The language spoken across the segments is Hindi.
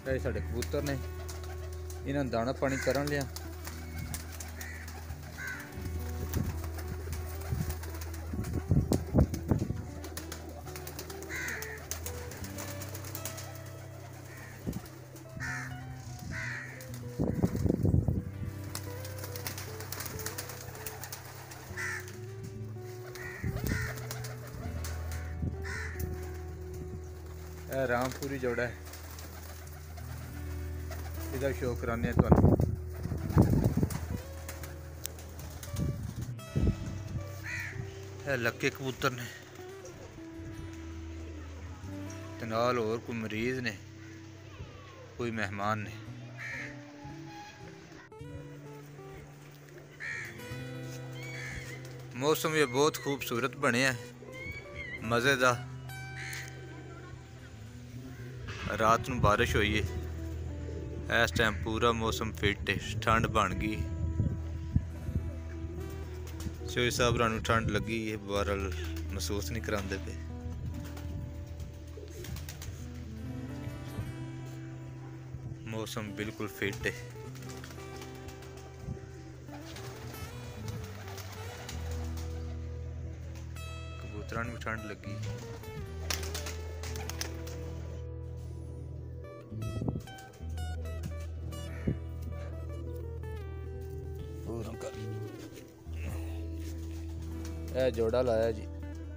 ये साडे कबूतर ने, इन्होंने दाना पानी करन लिया। रामपुरी जोड़ा है, इधर शो कराने तो लक्के कबूतर ने ते नाल और कोई मरीज ने, कोई मेहमान ने। मौसम ये बहुत खूबसूरत बनया है, मज़ेदार। रात नूं बारिश हुई है, इस टाइम पूरा मौसम फिट है, ठंड बन गई। शोई साहब नूं ठंड लगी है, बहरहाल महसूस नहीं करांदे पे। मौसम बिल्कुल फिट है। कबूतरां नूं ठंड लगी। यह जोड़ा लाया जी,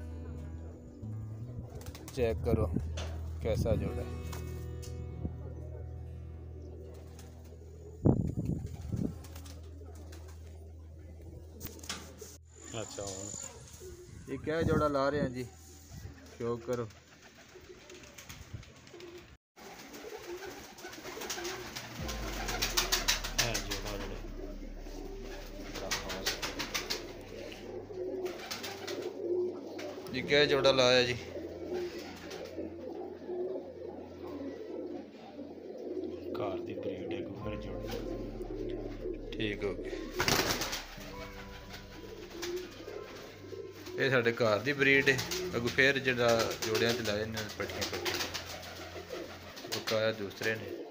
चेक करो कैसा जोड़ा है। अच्छा, ये क्या जोड़ा ला रहे हैं जी, शो करो। जी क्या जोड़ा लाया जी, कार दी ब्रीड है, फिर जोड़ा। ठीक हो गया। ये साडे घर दी ब्रीड है, अगू फिर जोड़ा जोड़ियां च लाए ने पट्टियां बकाया दूसरे ने।